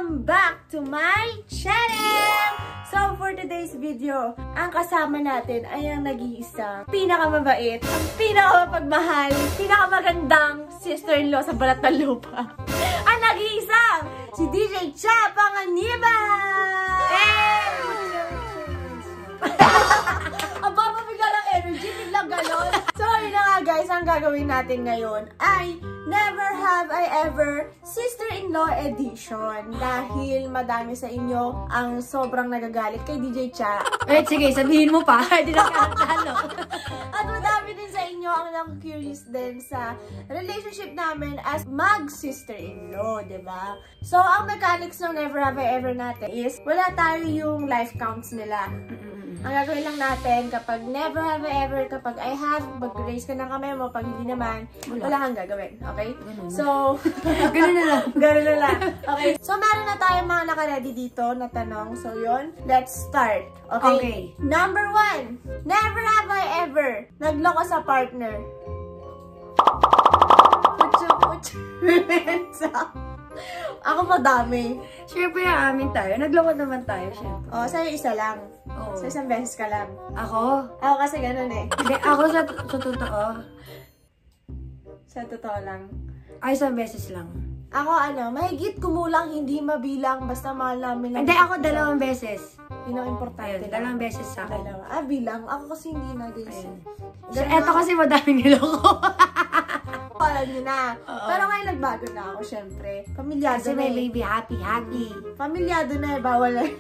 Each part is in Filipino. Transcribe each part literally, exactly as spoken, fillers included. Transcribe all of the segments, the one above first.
Welcome back to my channel! So, for today's video, ang kasama natin ay ang nag-iisang pinakamabait, ang pinakamapagmahal, pinakamagandang sister-in-law sa balat ng lupa. Ang nag-iisang si D J Cha Panganiban! Hey! Ang bababigla ng energy, biglang ganon. So, yun na nga guys, ang gagawin natin ngayon ay Never Have I Ever Sister-in-Law Edition. Dahil madami sa inyo ang sobrang nagagalit kay D J Cha. Eh, sige, sabihin mo pa. Hindi na kakatalo. At madami din sa inyo ang nang-curious din sa relationship namin as mag-sister-in-law, diba? So, ang mechanics ng Never Have I Ever natin is wala tayo yung life counts nila. Ang gagawin lang natin, kapag never have I ever, kapag I have, mag-raise ka ng kamay mo, pag hindi naman, wala, wala kang gagawin. Okay? Ganun. So, ganun na lang. Ganun na lang. Okay. So, meron na tayong mga naka-ready dito na tanong. So, yun. Let's start. Okay? Okay. Number one. Never have I ever nagloko sa partner. Putyo-putyo. Ako madami. Siyempre, amin tayo. Nagloko naman tayo, siyempre. Oh, sa'yo isa lang. Oo. So, isang beses ka lang. Ako? Ako kasi ganun eh. Hindi, ako sa, sa totoo. Sa totoo lang. Ay, isang beses lang. Ako ano, mahigit kumulang, hindi mabilang, basta mahal namin lang. Hindi, ako dalawang beses. Yun ang importante. Ayun, dalawang beses sa akin. Dalawa. Ah, bilang. Ako kasi hindi na, guys. So, eto kasi madaming niloko. Alam nyo na. Uh-oh. Pero ngayon nagbago na ako, syempre. Pamilyado kasi na may eh. baby, happy, happy. Pamilyado na eh, bawal na.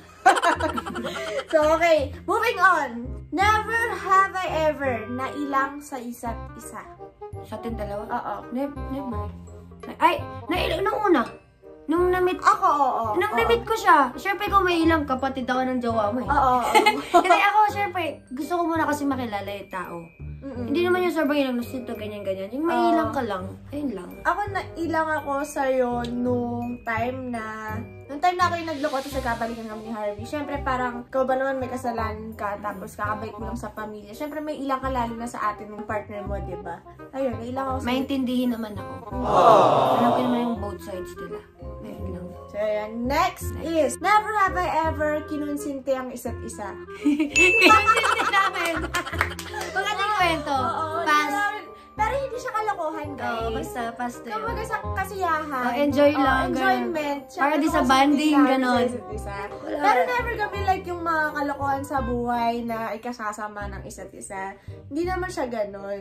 So, okay. Moving on. Never have I ever na ilang sa isa't isa. Sa atin dalawa? Oo. Ne never. Ay, nailang nung una. Nung na-meet ako, oo. Nung na-meet ko siya. Siyempre kung may ilang kapatid ako ng jowa mo eh. Oo, oo. Kasi ako, siyempre, gusto ko muna kasi makilala yung tao. Mm-mm. Hindi naman yung sobrang ilang nusito, ganyan-ganyan. Yung may Uh, ilang ka lang. Ayun lang. Ako na ilang ako sa'yo nung time na nung time na ako yung nagloko tapos nagkabalikan kami ni Harvey. Siyempre parang ikaw ba naman may kasalanan ka tapos kakabalik mo lang sa pamilya. Siyempre may ilang ka lalo na sa atin ng partner mo, diba? Ayun, nailang ako sa'yo. Maintindihin naman ako. Aww. Alam ko naman yung both sides nila. Ayun lang. So ayan, next, next is never have I ever kinonsinti ang isa't isa. Kinonsinti namin. Magandang kwento. Oo, Pass. Pero hindi siya kalokohan, guys. Oo, basta pass to yun. Kumbaga sa kasiyahan. Oh, enjoy oh, lang. Enjoyment. Para di sa banding, ganon. Pero never kami like yung mga kalokohan sa buhay na ikasasama ng isa't isa. Hindi naman siya ganon.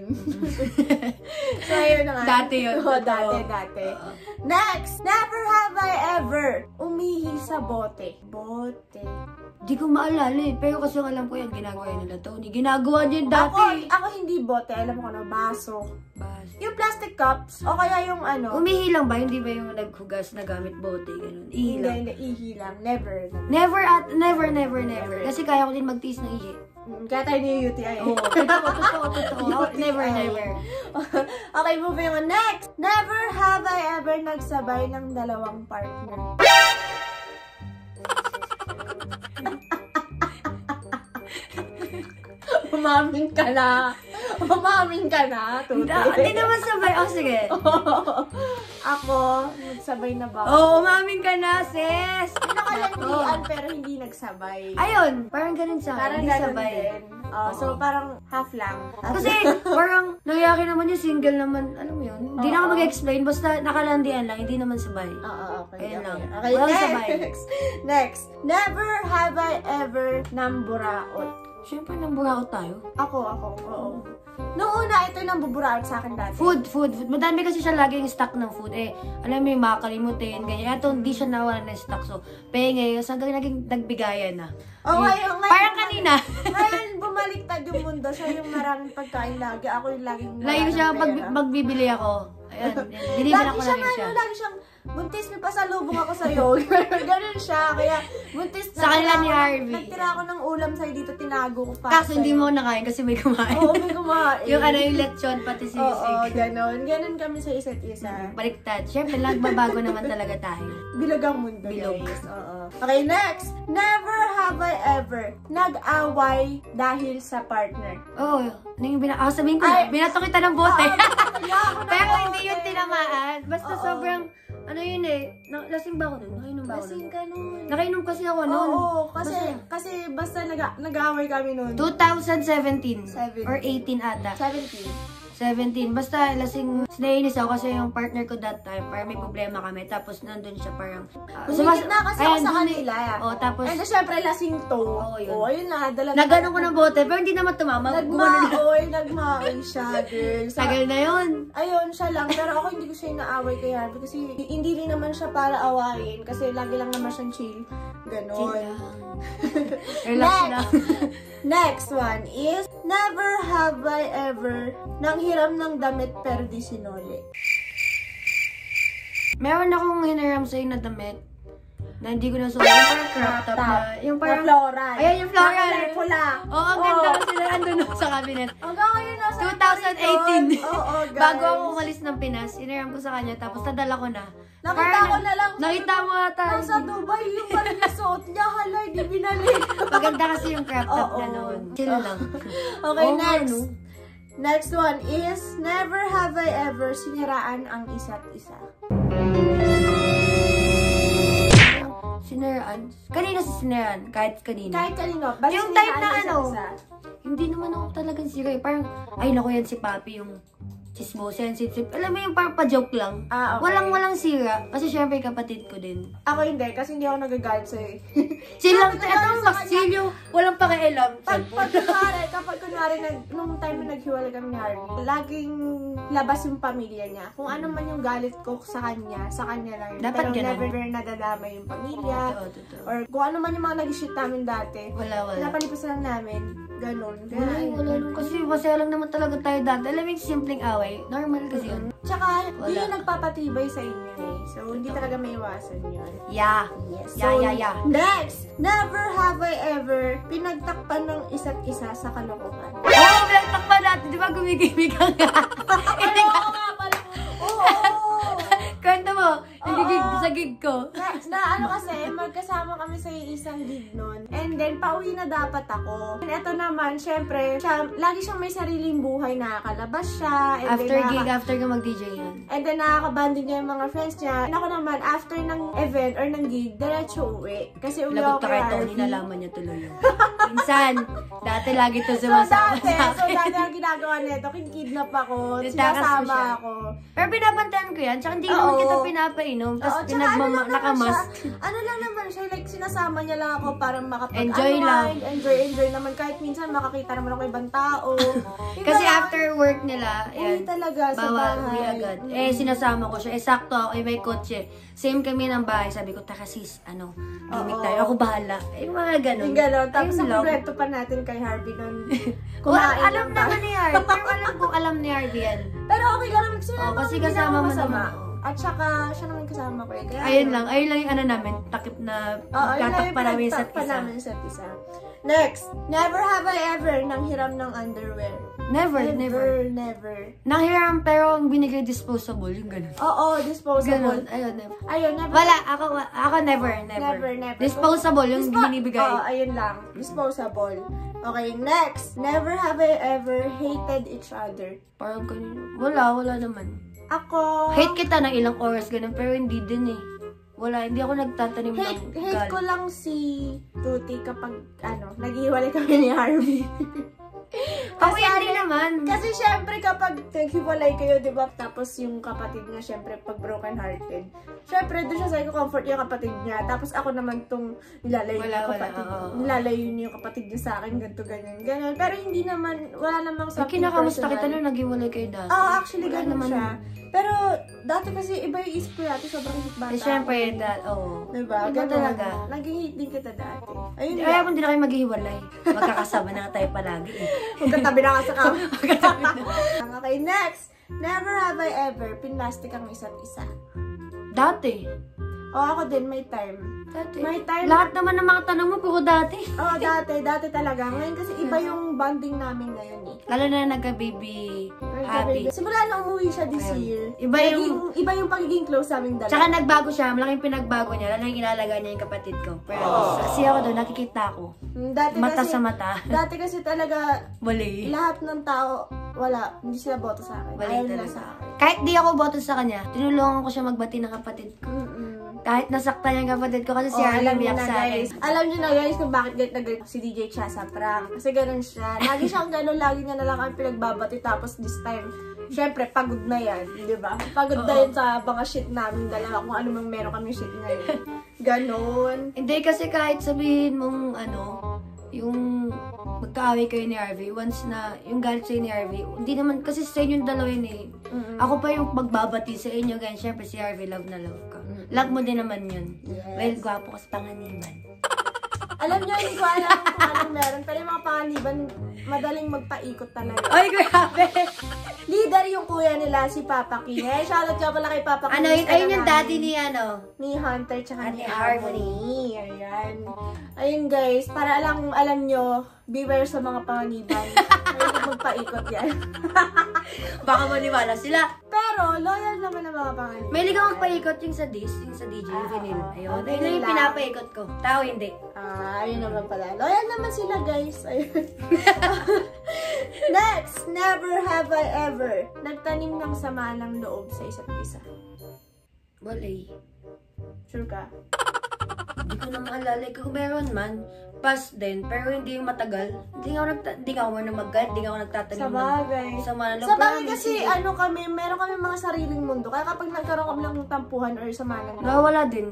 So, yun na nga. Dati yun. Oo, dati, dati. Uh, Next, never have I ever umihi sa bote. Bote. Di ko maalala eh. Pero kasi alam ko yan, ginagawa yan nila Tony. Ginagawa niya dati. Ako, ako hindi bote. Alam mo ko na, baso. Baso. Yung plastic cups, o kaya yung ano. Umihi lang ba? Hindi ba yung naghugas na gamit bote? Ganun. Ihi lang. Hindi, hindi. Ihi lang. Never. Never at, never, never, never. Kasi kaya ko din magtiis ng ihi. Mm, kaya tayo niyo U T I. Oo. Totoo, totoo, totoo. Never, never. Okay, moving on. Next. Never have I ever nagsabay ng dalawang partner. Umamin ka na. Umamin ka na. Hindi naman sabay. Oh, sige. Ako, nagsabay na ba? Oo, oh, umamin ka na, sis. Pinakalandian pero hindi nagsabay. Ayun, parang ganun sa parang hindi ganun sabay. din. Oh, so, parang half lang. Half Kasi, parang, nangyari naman yung single naman, alam mo yun? Hindi na ako mag-explain, basta nakalandian lang, hindi naman sabay. Oo, okay. Ayun okay. lang. Okay, Walang next. sabay. Next. Never have I ever namburaot. Siyempre, nang buraot tayo. Ako, ako, oo. Noong una, ito yung nambuburaot sa akin dati. Food, food, food. Madami kasi siya laging stock ng food. Eh, alam mo yung makakalimutin, ganyan. Ito, hindi siya nawala ng stock. So, penge, hanggang naging nagbigayan na. Oh, eh, ngayon, ngayon, parang kanina. Ngayon, bumaliktad yung mundo. Siya yung maraming pagkain lagi. Ako yung laging Lagi siya, pag magbibili ako. Ayan, binibilang ko na rin siya. Lagi siyang, buntis, may pasalubong ako sa'yo. Ganun siya. Kaya, buntis na. Sa kanila ni Harvey. Nagtira ako ng ulam sa'yo dito, tinago ko pa. Kaso hindi mo nakain kasi may kumain. Oo, may kumain. Yung ano yung lechon, pati sisig. Oo, ganun. Ganun kami sa isa't isa. Baliktad. Siyempre, nagbabago naman talaga tayo. Bilog ang mundo, Bilog. guys. Oo. Okay, next. Never have I ever nag-away dahil sa partner. Oo. Oh, ano yung bina... Ah, sabihin ko na, binato kita ng bote. Pero hindi yun tinamaan. Basta sobrang ano yun eh, na, lasing ba ako nun? Nakainom ba ako nun? Lasing ka nun. Nakainom kasi ako nun. Oo, kasi, kasi basta nag- nag-away kami nun. twenty seventeen. seventeen. Or eighteen ata. seventeen. seventeen. Basta lasing, naiinis ako kasi yung partner ko that time, parang may problema kami. Tapos nandun siya parang... Uh, Umigit na kasi ako sa kanila. Oh, tapos... And syempre lasing to. Oo, yun. Oo, yun na. Dala Nagano ko ng bote, pero hindi naman tumama. Nagmaoy, nagmaoy siya, girl. Sa, Tagal na yun. Ayun, siya lang. Pero ako hindi ko siya inaaway kay Harvey kasi hindi rin naman siya para awayin. Kasi lagi lang naman siyang chill. Ganon. Chill lang. Relax lang. Next one is, never have I ever nang hiram ng damit pero di sinoli. Meron akong hiniram sa'yo na damit na hindi ko na sulit. Yung parang crop top na. Yung parang... floral. Ayan, yung floral. Kulay pula. Oo, ang ganda kasi na andun sa cabinet. Hanggang ngayon nasa twenty eighteen. Oo, oh, guys. Bago ako umalis ng Pinas, hiniram ko sa kanya, tapos nadala ko na. Nakita Parang, ko na lang. Nakita mo ata. Nasa Dubai yung parang yung suot niya. Hala, di binalik. Maganda kasi yung crop top Oo. na noon. Chill lang. Okay, Oo, next. ano? Next one is, never have I ever siniraan ang isa't isa. Siniraan? Kanina si siniraan, kahit kanina. Kahit kanino. Basta Yung type siniraan na ang ano, isa't isa. hindi naman ako talagang sira eh. Parang, ay naku yan si Papi, yung chismo, sensitive. Alam mo yung parang pa-joke lang. Ah, okay. Walang-walang sira. Kasi syempre kapatid ko din. Ako hindi, kasi hindi ako nagagalit sa'yo eh. Chill lang. Sabi ko Ito lang ang sa maxil yung walang pakialam. Pag, pag kunwari, kapag kunwari, nag, nung time na naghiwalay kami ni Harvey, laging labas yung pamilya niya. Kung ano man yung galit ko sa kanya, sa kanya lang yun. Dapat Pero ganun. never nadadamay yung pamilya. Totoo, totoo. Or kung ano man yung mga nag-shoot namin dati. Wala, wala. Napalipasan lang namin. Ganon. Kaya, Wala, ayun. wala nung kasi masaya lang naman talaga tayo dati. Alam mo yung simpleng away. Normal kasi yun. Tsaka, Wala. yun yung nagpapatibay sa inyo eh. So, hindi talaga may iwasan yun. Yeah. Yes. Yeah, So, yeah, yeah. next! Never have I ever pinagtakpan ng isa't isa sa kalokohan. Oo, oh, pinagtakpan natin. Di ba gumigimig ka nga? Ay, oo nga pala. Oo! Kwento mo, nagigig sa gig ko. Na, na ano kasi, magkasama kami sa isang gig nun. And then, pauwi na dapat ako. And ito naman, syempre, siya, lagi siyang may sariling buhay, nakakalabas siya. And After then, gig, nakaka- after ka mag-D J yun. And then, nakakabanding niya yung mga friends niya. And ako naman, after ng event or ng gig, diretso uwi. Kasi uwi Lagot ako na kay kahit ako, Harvey. nilalaman niya tuloy yun. Minsan, dati lagi to So, sumasama dati, sa so akin. dati ang ginagawa nito, kinkidnap ako, Tinakas ko siya. sinasama ako. Pero binabantayan ko yan, tsaka hindi Oo. naman kita pinapainom, Oo, tapos tsaka ano lang pinagmama, naman nakamas. siya, ano lang naman siya, like sinasama niya lang ako para makapag Enjoy lang. Enjoy, enjoy naman. Kahit minsan makakita naman ako ibang tao. Kasi Diba? after work nila, Uwi yan, talaga sa bawal, bahay. uwi agad. Mm. Eh, sinasama ko siya. Eh, sakto ako, eh, may kotse. Same kami ng bahay. Sabi ko, taka sis, ano, gimmick Oo. tayo. Ako bahala. Eh, mga ganun. Yung gano'n. Tapos Ayun ang lang. kwento pa natin kay Harvey nun. Kung Kumain alam lang tayo. naman ni Harvey. Pero alam kong alam ni Harvey yan. Pero okay lang naman. Kasi, Oo, kasi hindi kasama naman mo masama. naman. At saka, siya naman kasama ko eh. Kaya, Ayun lang. Ayun lang yung ano namin. Takip na Oo, yun lang tatak yung pa namin sa pinagtakpan isa. namin sa isa. Next, never have I ever nang hiram ng underwear. Never, never. Never, never. Nanghiram pero ang binigay disposable. Yung ganun. Oo, disposable. Ganun. Ayun, never. Ayun, never. Wala. Ako, ako never, never. Never, never. Disposable yung Dispo- binibigay. Oo, ayun lang. Disposable. Okay, next. Never have I ever hated each other. Parang ganun. Wala, wala naman. Ako... Hate kita ng ilang oras ganun, pero hindi din eh. Wala, hindi ako nagtatanim ng Hate, hate ko galit. lang si Tuti kapag, ano, naghiwalay kami ni Harvey. Ako hindi naman. Kasi syempre kapag naghiwalay kayo, di ba? Tapos yung kapatid niya, syempre pag broken hearted. Syempre doon siya sa comfort yung kapatid niya. Tapos ako naman tong nilalayo Wala, yung wala, kapatid. oo. Nilalayo niya yung kapatid niya sa akin, ganito, ganyan, ganyan. Pero hindi naman, wala namang May something kinakamusta personal. kita nung naghiwalay kayo dati. Oo, actually, Wala ganun siya. Pero, dati kasi iba yung isip ko dati, sobrang hit bata. Eh, syempre, that, oo. Diba? Iba Ganun. talaga. Naging hit din kita dati. Ayun Kaya lang. kung hindi na kayo maghihiwalay, magkakasama na tayo palagi eh. Magkatabi na ka sa kama. Okay, next. Never have I ever pinlastic ang isa't isa. Dati. O, ako din, may time. Dati. May time. Lahat naman ng mga tanong mo, puro dati. Oo, dati. Dati talaga. Ngayon kasi iba yung bonding namin ngayon eh. Lalo na nagka-baby happy. Simula na umuwi siya this Ayun. year. Iba yung- naging- Iba yung pagiging close namin dalawa. Tsaka nagbago siya, malaking pinagbago niya, lalo yung inalaga niya yung kapatid ko. Pero kasi ako doon, nakikita ko. Mm, Dati Mata kasi, sa mata. Dati kasi talaga, Mali. lahat ng tao, wala, hindi sila boto sa akin. Mali Ayaw nila talaga. sa akin. kahit di ako boto sa kanya, tinulungan ko siya magbati ng kapatid ko. Mm-mm. Kahit nasaktan yung kapatid ko kasi si Oh, Harley alam niyo biyak na sa guys. akin. Alam niyo na guys kung bakit galit na galit si D J Cha sa prank. Kasi ganun siya. Lagi siyang ganun, lagi niya na lang kami pinagbabati. Tapos this time, syempre, pagod na yan. Di ba? Pagod na yan sa mga shit namin dalawa. Kung ano mang meron kami shit ngayon. Ganun. Hindi kasi kahit sabihin mong ano, yung magkaaway kayo ni Harvey, once na yung galit sa'yo ni Harvey, hindi naman, kasi sa inyo yung dalawa yun eh. Mm-mm. Ako pa yung magbabati sa inyo, ganyan, syempre si Harvey, love na love ka. Mm-mm. Love mo din naman yun. Yes. Well, gwapo ka sa panganiban. Alam niyo, hindi ko alam kung anong meron. Pero yung mga panganiban, madaling magpaikot talaga. Ay, grabe! Leader yung kuya nila, si Papa King. Eh, shoutout ka pala kay Papa King. Ano yun? Ayun yung daddy ni ano? Ni Hunter tsaka Ate ni Harmony. Harmony. Ayan. Ayun guys, para alam, alam nyo, beware sa mga panganiban. Ayun magpaikot yan. Baka maniwala sila. Pero, loyal naman ang mga panganiban. May ligaw magpaikot yung sa disc, yung sa D J Ah, Vinyl. oo. Ayun, Okay, ayun na yung lang. pinapaikot ko. Tao hindi. Ah, ayun naman pala. Loyal naman sila guys. Ayun. Next, never have I ever nagtanim ng sama ng loob sa isa't isa. Walay. Sure ka? Hindi ko na maalala. Kung meron man, past din, pero hindi yung matagal. Hindi nga ako, nagta hindi nga ako na mag-guide, hindi nga ako nagtatanim Sa bagay. ng sama ng loob. Sa Pero bagay hindi kasi sige. ano kami, meron kami mga sariling mundo. Kaya kapag nagkaroon kami ng tampuhan or sama ng loob. Nawawala din.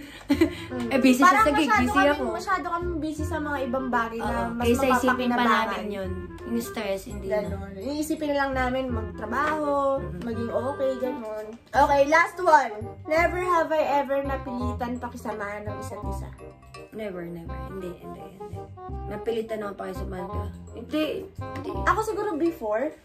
Mm. Eh, busy siya Parang sa gig, masyado busy kami, ako. Masyado kami busy sa mga ibang bagay na Oo, mas kaysa isipin pa mapapakinabangan. namin yun. Yung stress, hindi na. Ganon. Iisipin na lang namin magtrabaho, maging okay, ganon. Okay, last one. Never have I ever napilitan pakisamahan ng isa't isa. Never, never. Hindi, hindi, hindi. Napilitan ako pa kayo sa manga. Hindi, hindi. Ako siguro before.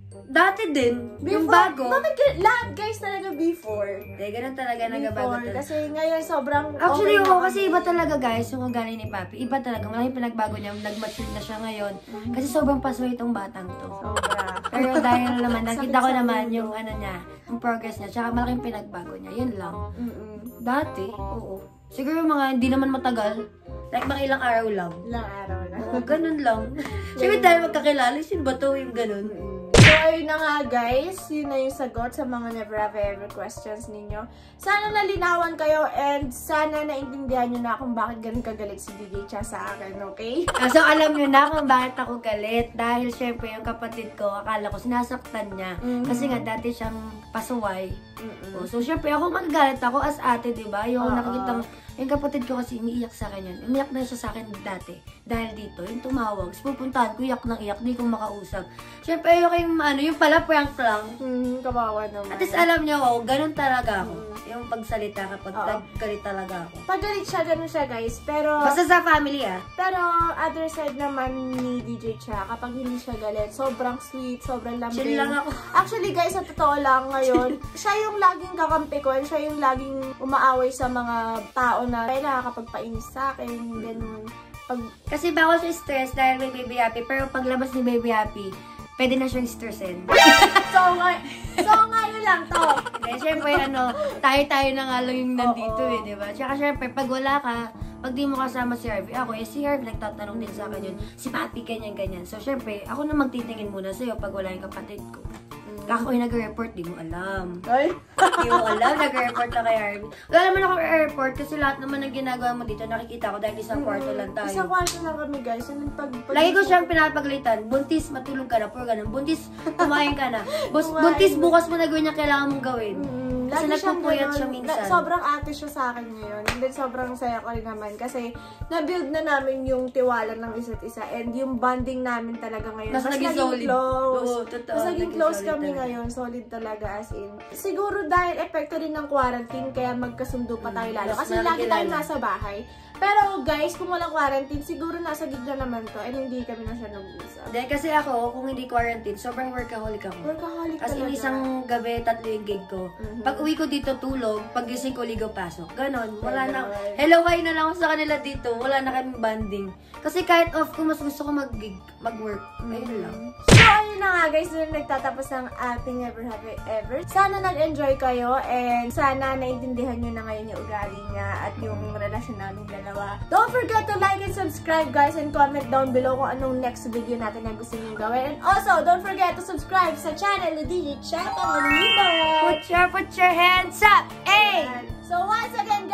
Dati din, yung Before, bago. bakit ga- lahat guys talaga before? Hindi, ganun talaga nagabago Before. talaga. Kasi ngayon sobrang Actually, okay oo, na kasi kami. iba talaga guys, yung ugali ni Papi. Iba talaga, malaking pinagbago niya, nag-mature na siya ngayon. Mm-hmm. Kasi sobrang pasway itong batang to. Sobra. Pero dahil naman, nakita ko Sakit sa naman ulo. yung ano niya, yung progress niya, tsaka malaking pinagbago niya, yun lang. Mm-mm. Dati, oo. Siguro mga hindi naman matagal, like mga ilang araw lang. Ilang araw na. Oo, ganun lang. Siyempre tayo magkakilala, sino ba to yung ganun? So, ayun na nga guys. Yun na yung sagot sa mga never have I ever questions ninyo. Sana nalinawan kayo and sana naintindihan nyo na kung bakit ganun kagalit si D J Cha sa akin, okay? Ah, so, alam nyo na kung bakit ako galit. Dahil syempre, yung kapatid ko, akala ko sinasaktan niya. Mhm. Kasi nga, dati siyang pasuway. Mm-mm. Oh, so, syempre, ako magagalit ako as ate, di ba? Yung Oo. nakikita mo, yung kapatid ko kasi umiiyak sa akin yun. Umiyak na siya sa akin dati. Dahil dito, yung tumawag. So, pupuntahan ko, iyak ng iyak, di ko makausap. Syempre, ayoko yung, ano, yung pala prank lang. Hmm, kawawa naman. At least, alam niyo, oh, ganun talaga ako. Mm. Yung pagsalita kapag Oo. naggalit talaga ako. Pagalit siya, ganun siya guys. Pero, Basta sa family, ah. pero other side naman ni D J Cha, kapag hindi siya galit, sobrang sweet, sobrang lambing. Chill lang ako. Actually guys, sa totoo lang ngayon, siya yung laging kakampi ko and siya yung laging umaaway sa mga tao na ay nakakapagpainis sa akin, ganun. Pag, Kasi bawal siya stress dahil may Baby Happy. Pero paglabas ni Baby Happy, pwede na siyang stressin. so, nga, so ngayon lang to. Eh, syempre, ano, tayo-tayo na nga lang yung nandito Oo. eh, di ba? Tsaka syempre, pag wala ka, pag di mo kasama si Harvey, ako eh, si Harvey nagtatanong din sa akin yun, si Papi, ganyan-ganyan. So, syempre, ako na magtitingin muna sa'yo pag wala yung kapatid ko. Kako yung nag-report, di mo alam. Ay? Di mo alam, nag-report na kay Harvey. Wala naman ako report kasi lahat naman ng ginagawa mo dito, nakikita ko dahil isang kwarto lang tayo. Isang kwarto lang kami guys. And then, pag, pag, Lagi ko siyang pinapagalitan. Buntis, matulog ka na. Puro ganun. Buntis, kumain ka na. Bus, Kumain. buntis, bukas mo na gawin yung kailangan mong gawin. Mm, Kasi lagi siyang nagpupuyat ganun. siya minsan. Na- sobrang ate siya sa akin ngayon. And then sobrang saya ko rin naman. Kasi na-build na namin yung tiwala ng isa't isa. And yung bonding namin talaga ngayon. Mas naging solid. close. Oo, totoo. Mas naging Naging close solid kami talaga. ngayon. Solid talaga as in. Siguro dahil epekto din ng quarantine. Kaya magkasundo pa tayo lalo. Mas Kasi lagi nakikilala. tayo nasa bahay. Pero guys, kung walang quarantine, siguro nasa gitna naman to. And hindi kami na siya nag-uusap. Dahil kasi ako, kung hindi quarantine, sobrang workaholic ako. Workaholic As in, talaga. isang gabi, tatlo yung gig ko. Mhm. Pag uwi ko dito, tulog. Pag gising ko, ligaw, pasok. Ganon. Wala na. Ganon. Hello, hi na lang ako sa kanila dito. Wala na kaming banding. Kasi kahit off ko, mas gusto ko mag-gig, mag-work. Ayun lang. So, ayun na nga guys, doon nagtatapos ng ating Never Have I Ever. Sana nag-enjoy kayo and sana naintindihan nyo na ngayon yung ugali niya at yung relasyon namin dalawa. Don't forget to like and subscribe guys and comment down below kung anong next video natin na gusto nyo gawin. And also, don't forget to subscribe sa channel ni D J Chaka Manila. Put your, put your hands up! Hey! So once again